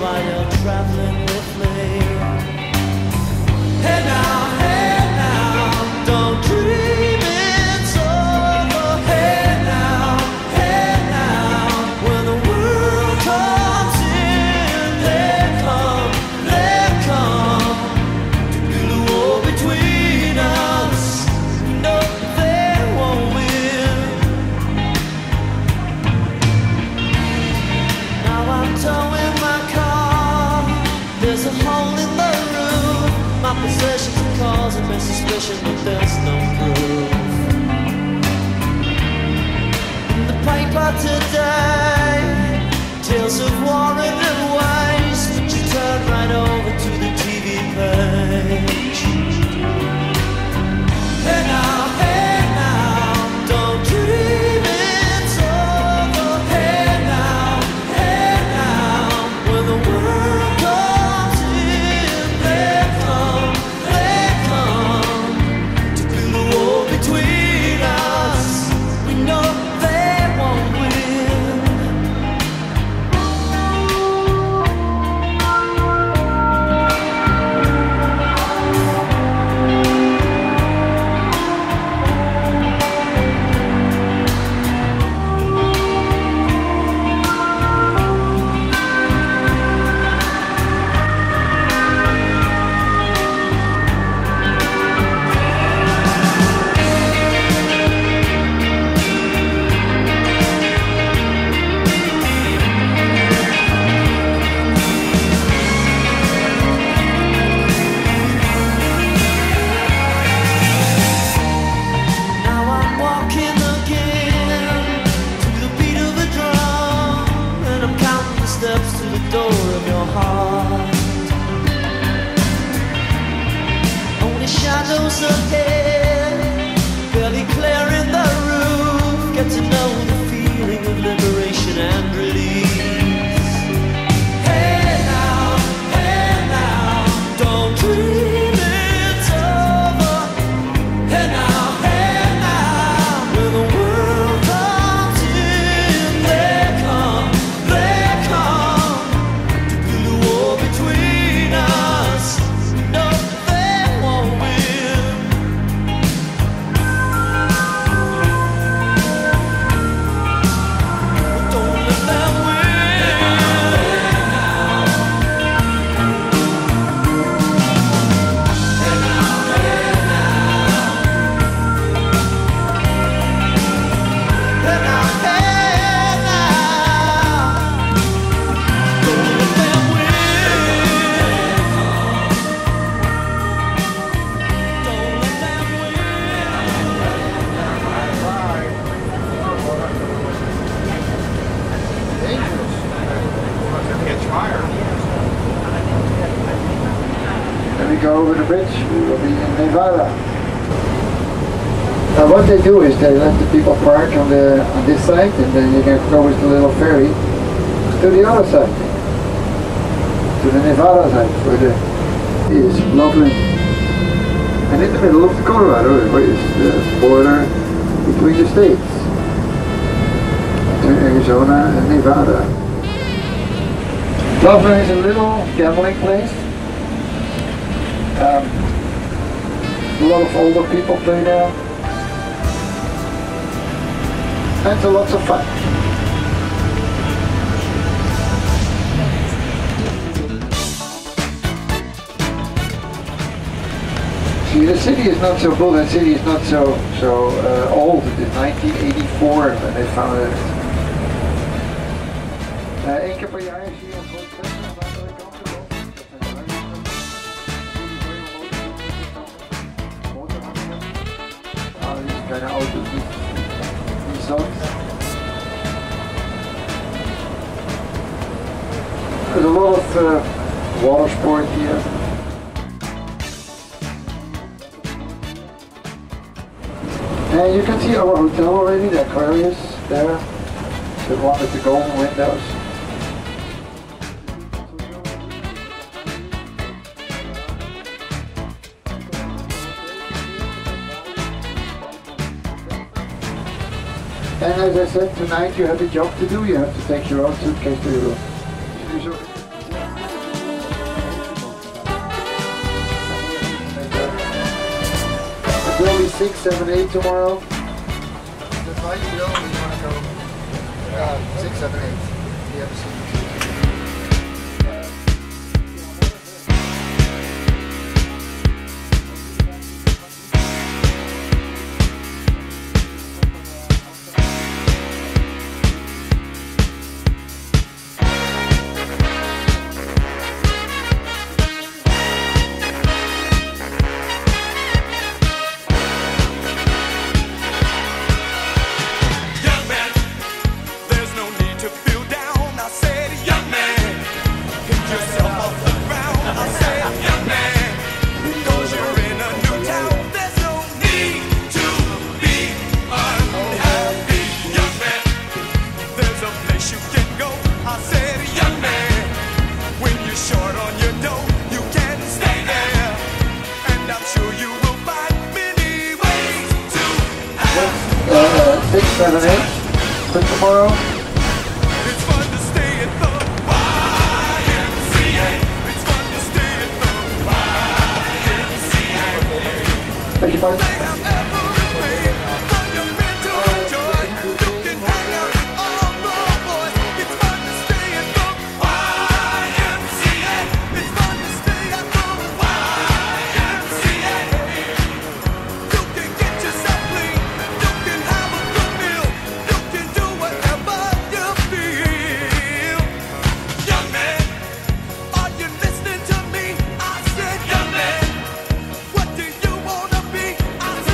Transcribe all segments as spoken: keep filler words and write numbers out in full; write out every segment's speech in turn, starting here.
while you're traveling with me. Hey now, hey now, don't dream it's over. Hey now, hey now, when the world comes in, they come, they come to build a wall between us. No, they won't win. Now I'm towing my car. There's a hole in the roof. My possessions are causing me suspicion, but there's no proof. In the paper today, tales of war and waste, but you turn right over to the T V page. Hey now, hey now, don't dream it's over. Hey now, hey now, when the world comes in, they come, they come to build a wall between us. We know they won't win. Now I'm walking again to the beat of a drum, and I'm counting the steps to the door of your heart. Only shadows ahead, barely clearing the roof. Get to know the feeling of liberation and release. Hey now, hey now, don't dream it's over. Hey now, hey now, when the world comes in, they come, they come to build a wall between us. No, they won't win. Don't let them win. Hey now, hey now, hey now, hey now, don't let them win. Don't let them Catch fire. Then we go over the bridge, we will be in Nevada. Now what they do is they let the people park on the on this side, and then you can go with the little ferry to the other side, to the Nevada side, where the is Laughlin. And in the middle of the Colorado is the border between the states, between Arizona and Nevada. Laughlin is a little gambling place. Um, a lot of older people play there. And it's a lot of fun. See, the city is not so, Bullhead City is not so so uh, old. It is nineteen eighty-four when they founded it. Uh, één keer per jaar zie je een groot festival aan de andere kant erop. Ah, deze kleine auto's niet, niet zo. There's a lot of uh, water sport here. And you can see our hotel already, the Aquarius there, the one with the golden windows. And as I said, tonight you have a job to do. You have to take your own suitcase to your room. will be six, seven, eight tomorrow. The fight, Bill, we want to go uh, six, seven, eight. The M C. six, seven, eight for tomorrow. It's fun to stay at the Y M C A. It's fun to stay at the Y M C A. Thank you, bud. They have everything for your mental joy. You can hang out with all the boys. It's fun to stay at the Y M C A. It's fun to stay at the Y M C A. You can get yourself clean. You can have a good meal. You can do whatever you feel. Young man, are you listening to me? I said, young man, what do you wanna be? I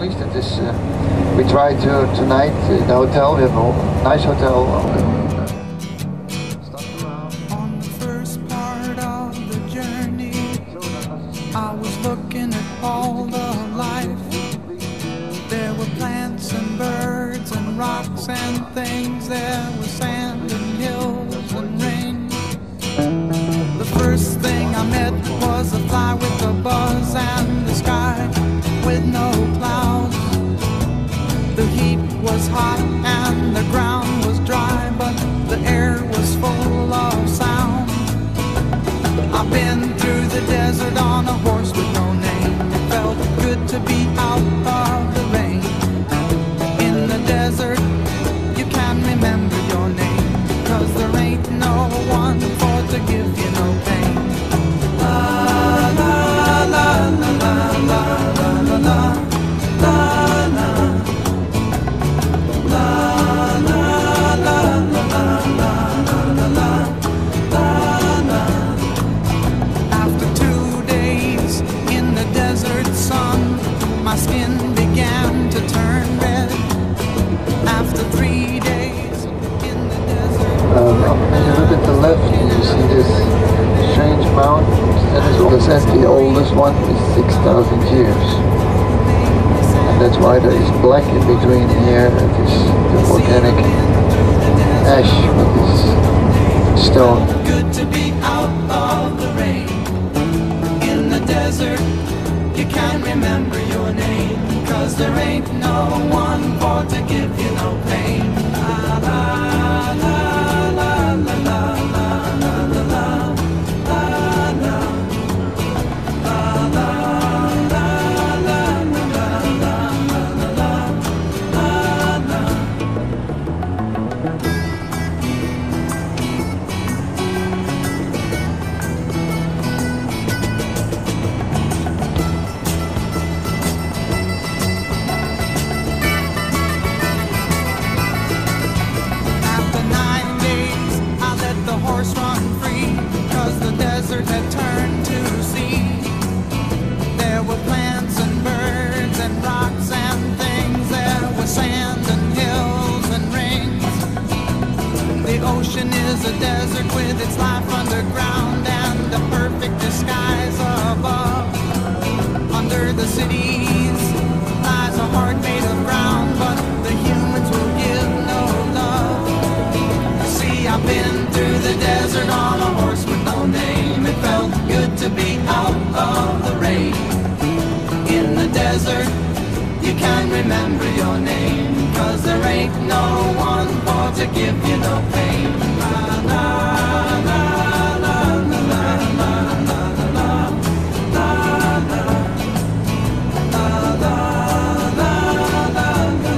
least it is. Uh, we try to tonight in the hotel. We have a nice hotel. On the first part of the journey, I was looking at all the life. There were plants and birds and rocks and things. There was sand and hills and rain. The first thing I met was a fly with a buzz and the sky with no clouds. The heat was hot and the ground was dry, but the air was full of sound. I've been through the desert on a horse with no name. It felt good to be out of the rain. In the desert, you can remember your name, 'cause there ain't no one for to give you no pain. La la la la la la la la la la la la la la la la. After two days in the desert sun, my skin began to turn red. After three days in the desert. Um, when you look at the left, you see this strange mountain, and it says the oldest one is six thousand years. And that's why there is black in between here. It is the volcanic ash with this stone. Good to be out of the rain. In the desert, you can't remember your name, 'cause there ain't no one for to give you no pain. La la la la la la la la la la la la la la la la la. After nine days, I let the horse run free, 'cause the desert had turned to sea. There were plants and birds and rocks and things. There was sand and hills and rings. The ocean is a desert with its life underground and a perfect disguise above. Under the cities lies a heart made of ground, but the humans will give no love. You see, I've been through the desert on a horse with no name. It felt good to be out of the rain. In the desert, you can't remember your name, 'cause there ain't no one for to give you no pain. La la la la la la la la la la la la la la la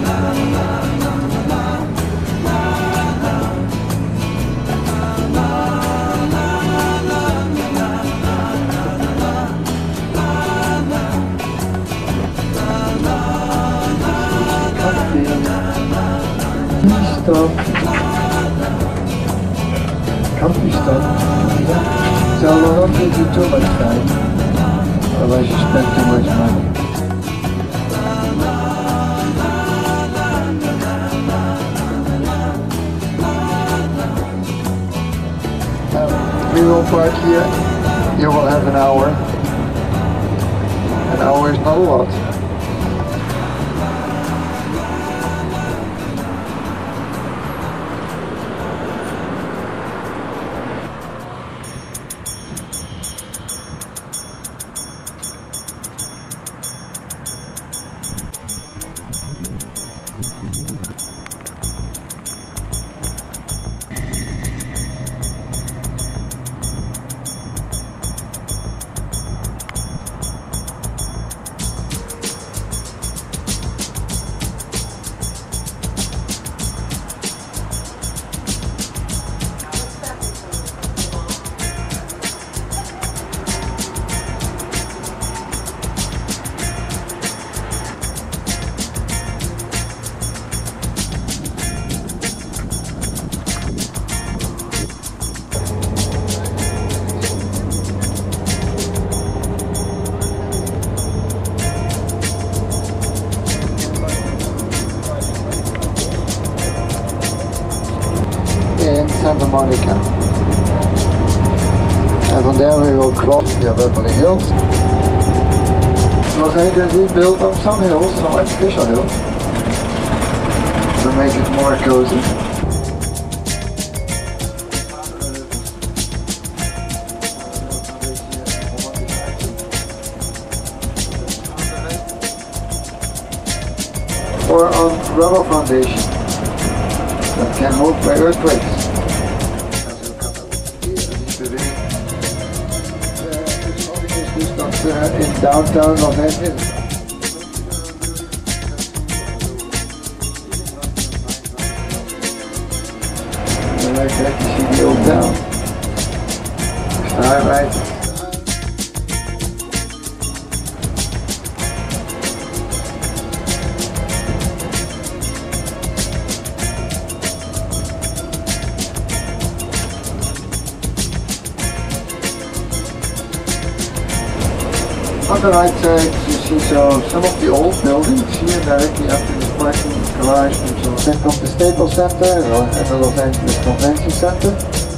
Stop. Comfy stop. So we'll not take you too much time, otherwise you spend too much money. Um, we will park here. You will have an hour. An hour is not a lot. Monica. And from there we will cross the Beverly Hills. Los Angeles is built on some hills, some artificial hills, to make it more cozy. Or on rubber foundation that can move by earthquakes. Uh, in downtown Los Angeles. And like that you see the old town. Alright. On the right side you see so, some of the old buildings here directly after the parking garage and so on. Then comes the Staples Center and the Los Angeles Convention Center.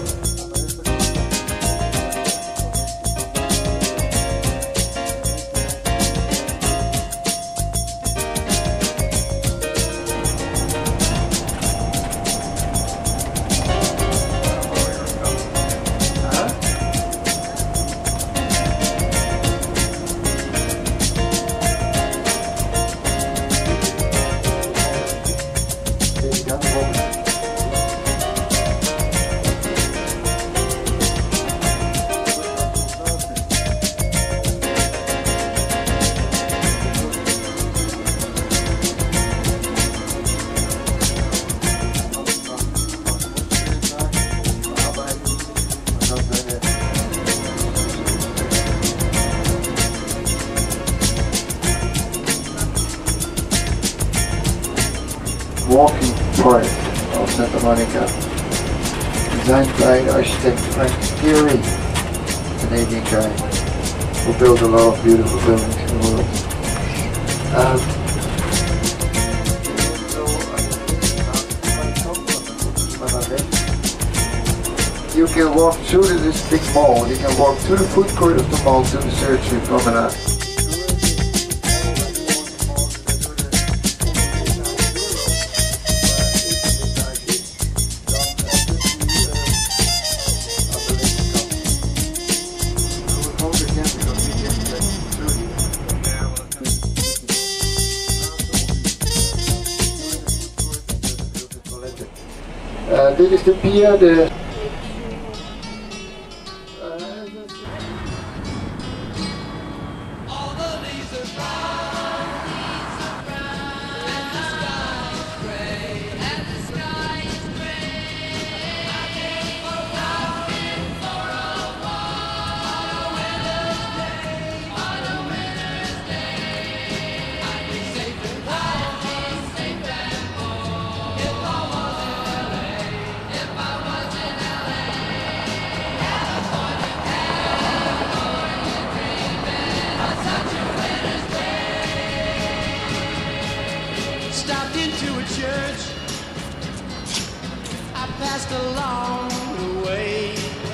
Walking part of Santa Monica, designed by architect Frank Gehry, Canadian guy, who built a lot of beautiful buildings in the world. Um, you can walk through this big mall, you can walk through the food court of the mall to the surgery promenade. Uh, dit is de pier, de stopped into a church. I passed along the way.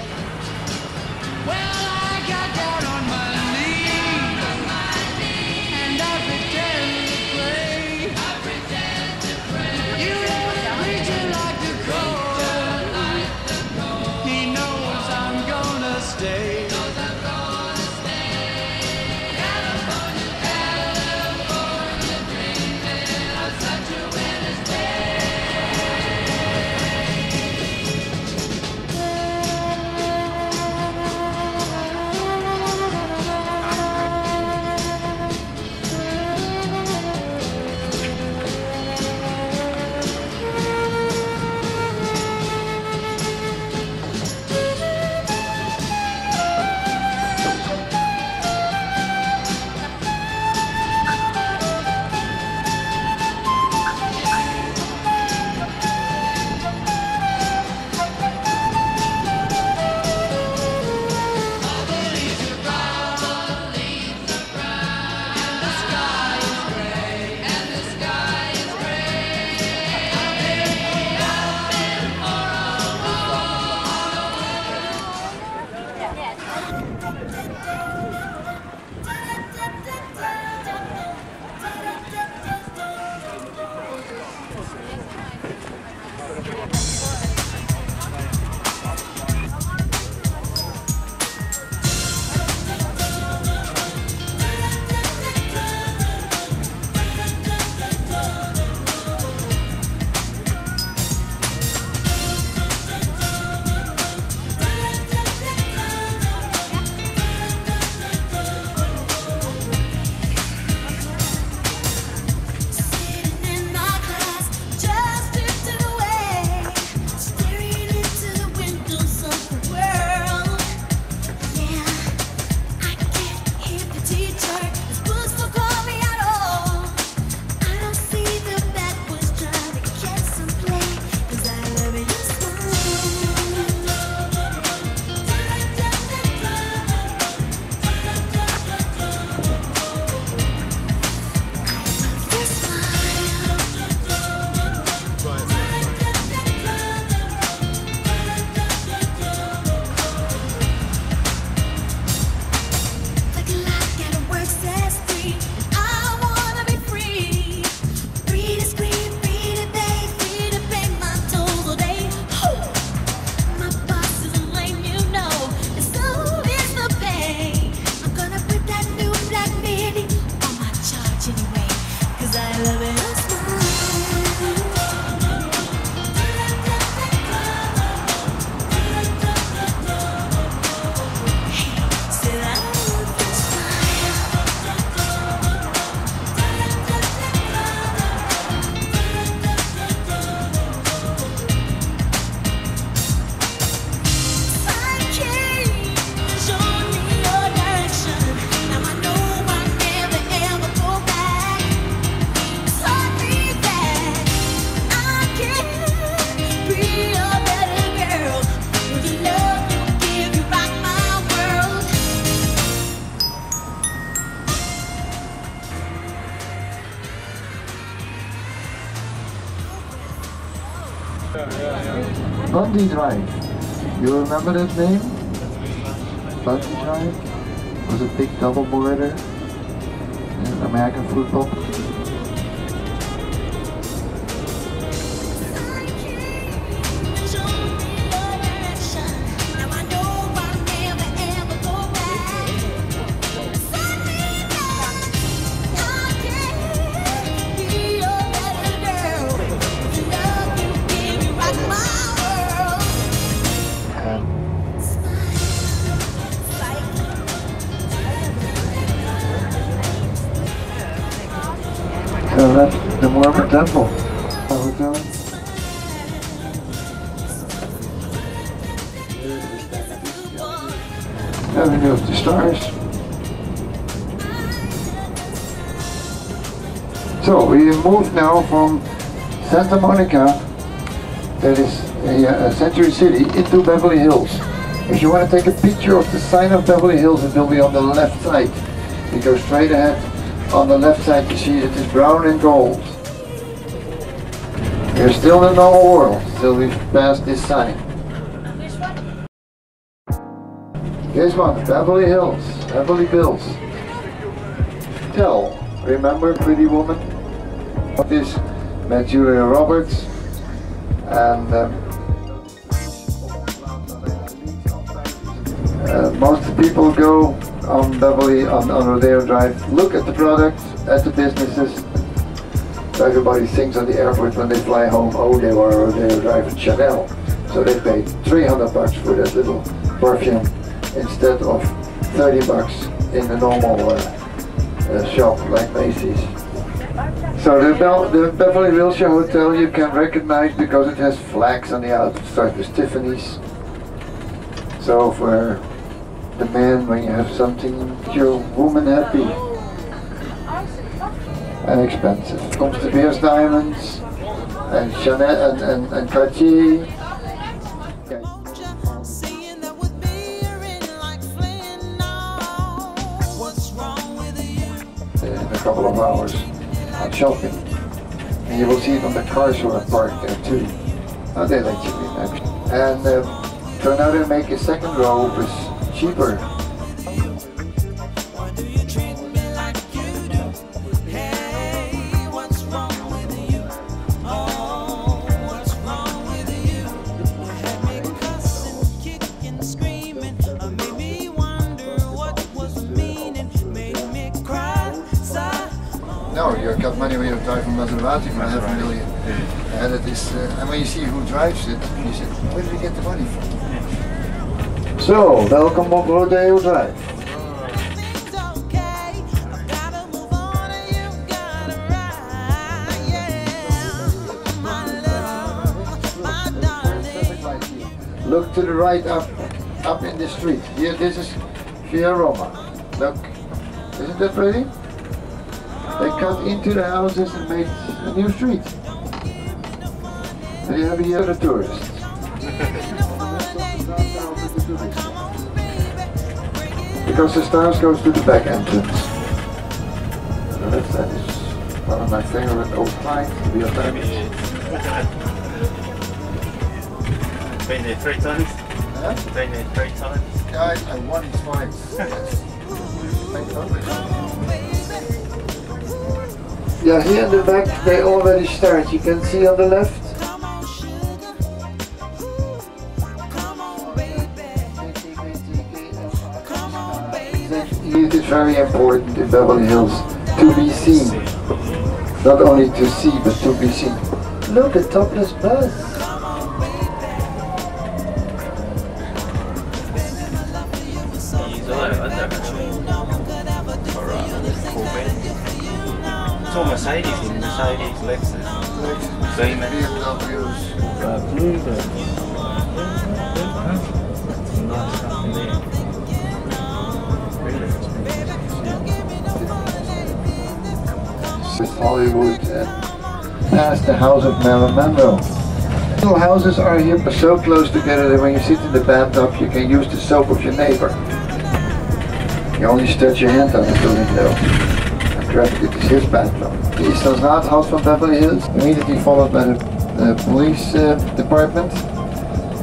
Well, I got down on my knees, and I pretend to pray. I pretend to pray. You know the preacher like to go. He knows I'm gonna stay. Bundy Drive. You remember that name? Bundy Drive? Was a big double border in American football. So that's the Mormon temple. Hotel. Avenue of the Stars. So we moved now from Santa Monica, that is a, a Century City, into Beverly Hills. If you want to take a picture of the sign of Beverly Hills, it will be on the left side. You go straight ahead. On the left side you see it is brown and gold. We're still in the normal world, till we've passed this sign. This one, Beverly Hills, Beverly Bills. Tell, remember Pretty Woman? This met Julia Roberts, and um, uh, most people go on Beverly, on, on Rodeo Drive, look at the products, at the businesses. Everybody thinks on the airport when they fly home, oh, they were on Rodeo Drive at Chanel. So they paid three hundred bucks for that little perfume instead of thirty bucks in the normal uh, uh, shop like Macy's. So the, Bel the Beverly Hills Hotel you can recognize because it has flags on the outside with Tiffany's. So for the man, when you have something, your woman happy and expensive. Comes to Beers Diamonds and Chanel and, and, and Cartier. Okay. In a couple of hours on shopping, and you will see it on the cars who are parked there too. Oh, they let you in actually. And uh, so now they make a second row with cheaper. No, you got money when you drive from Maserati for half a million. Yeah. And it is, uh, and when you see who drives it, you say, where did we get the money from? So, welcome on Rodeo Drive. Look to the right up, up in the street. Here, this is Via Roma. Look, isn't that pretty? They cut into the houses and made a new street. And you have here the tourists. Because the stars goes to the back entrance. So that, that is one of my favorite old clients to be a family. Been there three times? Huh? Been there three times? Yeah, I, I won it twice. Yes. Yeah, here in the back they already start. You can see on the left. It is very important in Beverly Hills to be seen. Not only to see, but to be seen. Look, a topless bus. It's all Mercedes in Mercedes, Lexus, Beamer. B M Ws. Uh, blue, but nice stuff in there. With Hollywood and past the house of Marilyn Monroe. Little houses are here but so close together that when you sit in the bathtub you can use the soap of your neighbor. You only stretch your hand out of the window and grab it. It is his bathtub. The Eastern Raadhouse from Beverly Hills, immediately followed by the uh, police uh, department.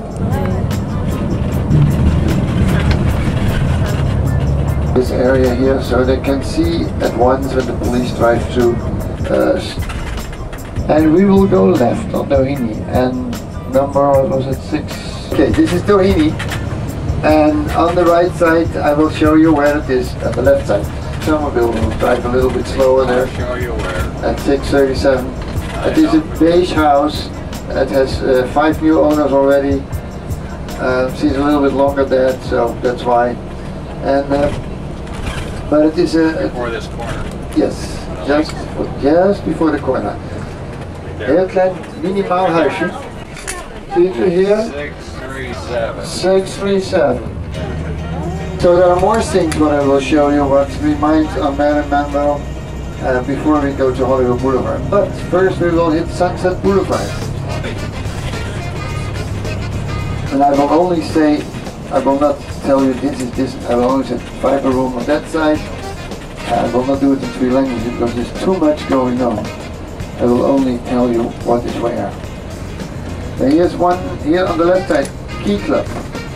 this area here, so they can see at once when the police drive through. Uh, and we will go left on Doheny, and number, what was it, six? Okay, this is Doheny, and on the right side I will show you where it is, on the left side. Automobile will drive a little bit slower there. I'll show you where. At six thirty-seven. It is a beige house. It has uh, five new owners already. Uh, she's a little bit longer dead, so that's why. And uh, but it is a, a Before this corner. yes, just just before the corner. Heel klein minimaal huisje. Ziet u hier? six three seven. six three seven. So there are more things what I will show you what reminds on Marilyn Monroe uh, before we go to Hollywood Boulevard. But first we will hit Sunset Boulevard. And I will only say, I will not tell you this is this, I will only say Viper Room on that side. I will not do it in three languages because there's too much going on. I will only tell you what is where. And here's one, here on the left side, Key Club.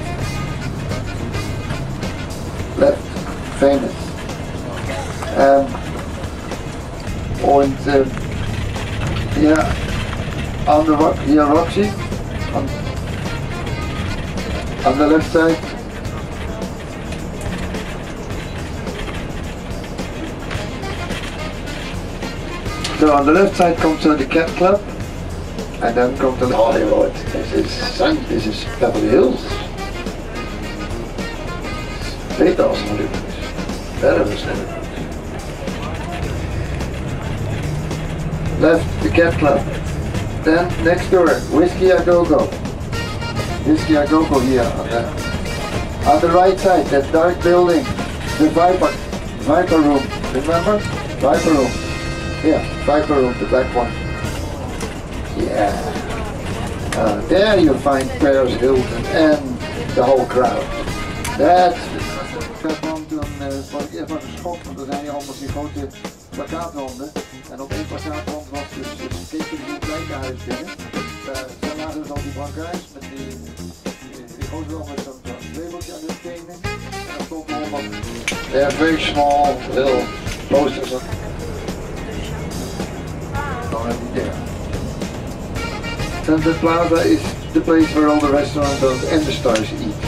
Left, famous. Um, and uh, here on the rock, here Roxy, on, on the left side. So on the left side comes uh, the Cat Club, and then comes the Hollywood. This is Sun, this is Beverly Hills. tweeduizend Hollywood. Better is Hollywood. Left, the Cat Club. Then next door, Whiskey A Go Go. Whiskey A Go Go here. On the, on the right side, that dark building, the Viper, Viper Room. Remember? Viper Room. Yeah, Viper Room, the black one. Yeah. Uh, there you find Paris Hilton and the whole crowd. That's toen uh, was ik eerst maar geschokt, want er zijn hier allemaal die grote plakaatranden. En op één plakaatrand was dus, dus keek je het lijkenhuis binnen. Uh, daar lagen dus al die brancards met die, die, die grote man met zo'n labeltje aan hun tenen. En dan stond er allemaal, they're very small little posters on. Already there. Sunset Plaza is the place where all the restaurants and the stars eat.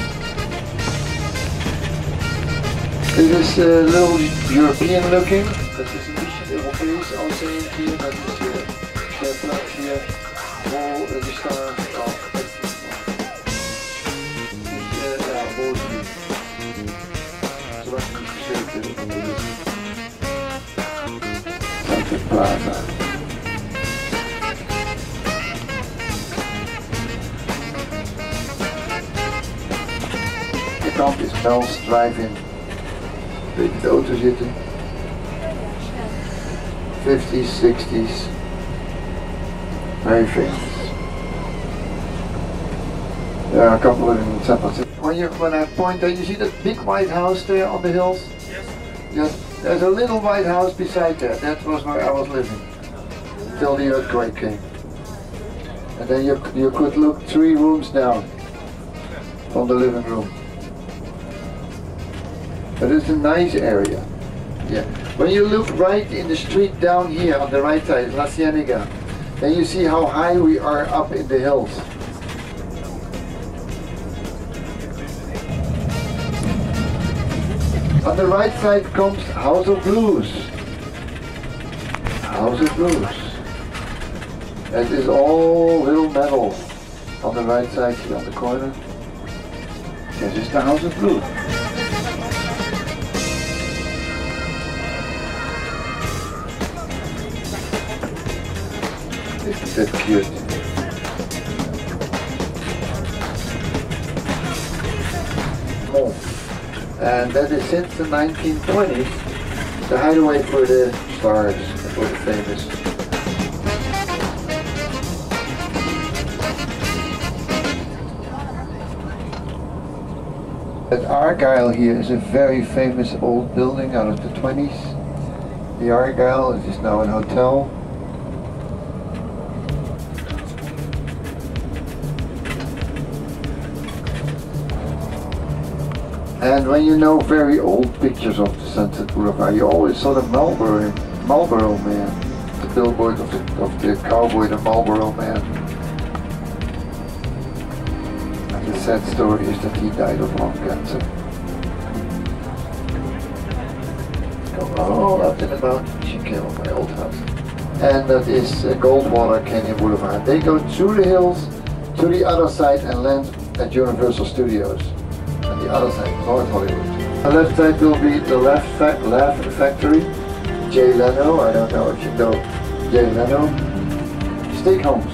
Dit is a uh, little European looking. Dat is een beetje Europees als je hier. Dat is hier. Chef hier. Vol de star. Ja, boven. Zoals ik gezegd heb. Sunset Plaza. De kant is Mel's Drive-In. Beetje de auto zitten. fifties, sixties. Very famous. There are a couple of them in San Francisco. When you when I point out, you see that big white house there on the hills? Yes. Yes. There's a little white house beside there. That was where I was living. Until the earthquake came. And then you you could look three rooms down from the living room. But it's a nice area. Yeah. When you look right in the street down here on the right side, La Cienega, then you see how high we are up in the hills. On the right side comes House of Blues. House of Blues. That is all little metal. On the right side here on the corner. This is the House of Blues. Isn't that cute? Oh. And that is since the nineteen twenties, the hideaway for the stars, for the famous. That Argyle here is a very famous old building out of the twenties. The Argyle, it is now an hotel. And when you know very old pictures of the Sunset Boulevard, you always saw the Marlboro, Marlboro Man, the billboard of the, of the cowboy, the Marlboro Man. And the sad story is that he died of lung cancer. Oh, up in the mountains, she came on my old house. And that is uh, Goldwater Canyon Boulevard. They go through the hills to the other side and land at Universal Studios. On the other side, North Hollywood. The left side will be the Laugh, fa Laugh Factory. Jay Leno, I don't know if you know Jay Leno. Steakhomes.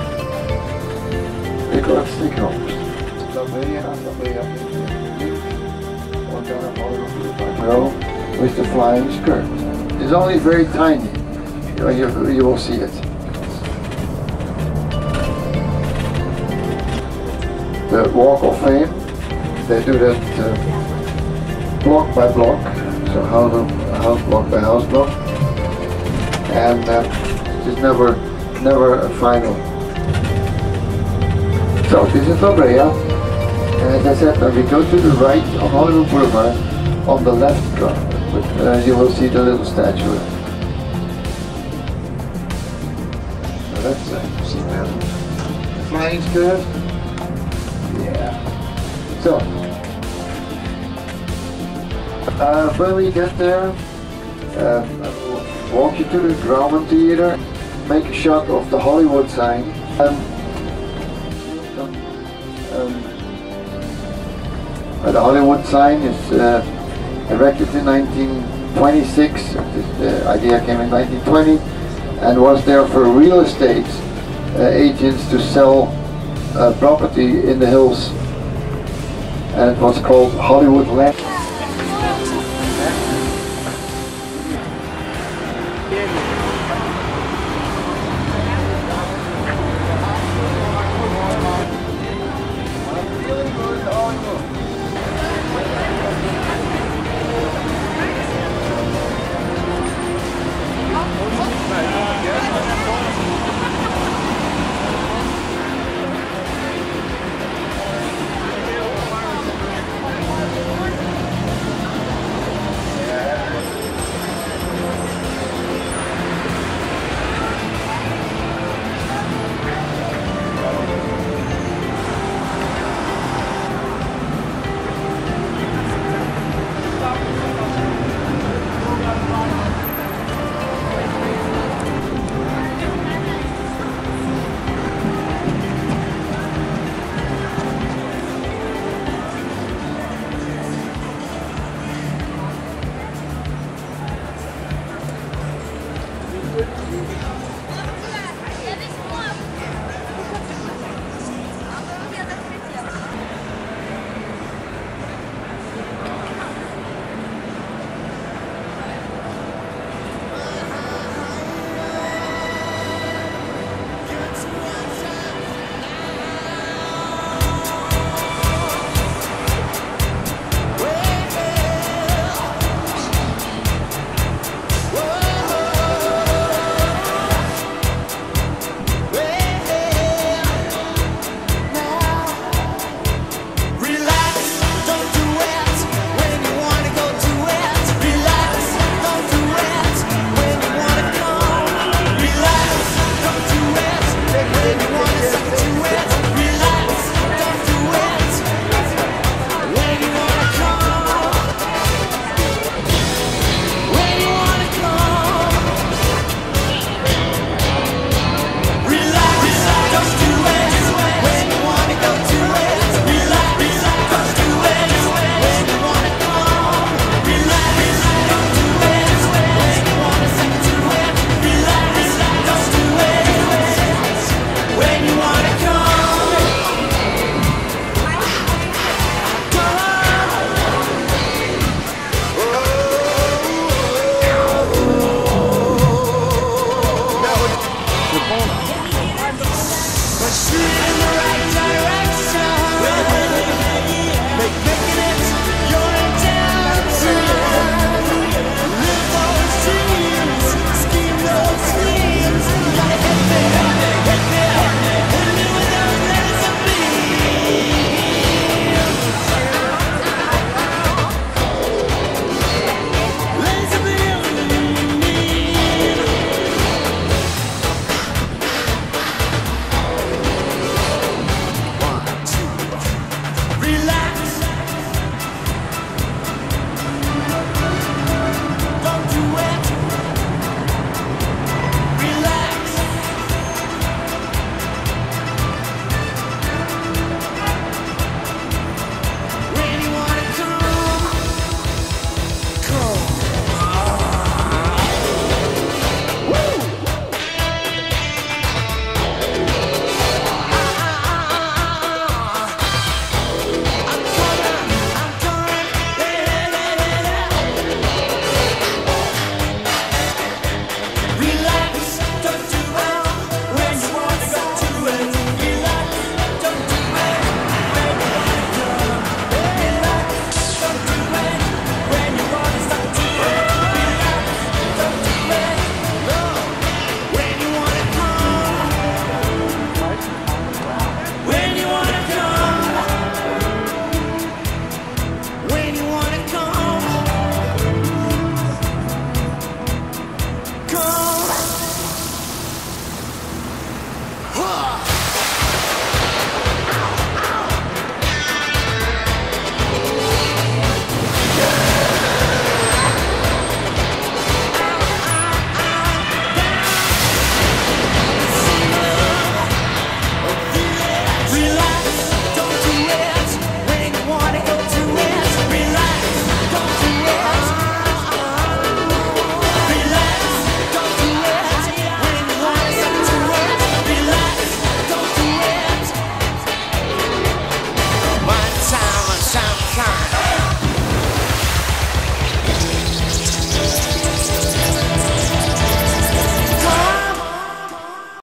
They call it steakhomes. Somebody up, somebody up on down Hollywood Boulevard. Well, with the flying skirt. It's only very tiny. You, you, you will see it. The Walk of Fame. They do that uh, block by block, so house, house block by house block, and uh, it's never, never a final. So this is La Brea, and as I said, when we go to the right on Hollywood Boulevard, on the left, uh, you will see the little statue. So that's uh, see that flying skirt. Yeah. So, uh, when we get there, uh, I will walk you to the Grauman Theater, make a shot of the Hollywood sign. Um, um, the Hollywood sign is uh, erected in nineteen twenty-six. The idea came in nineteen twenty and was there for real estate uh, agents to sell uh, property in the hills. And it was called Hollywood Land.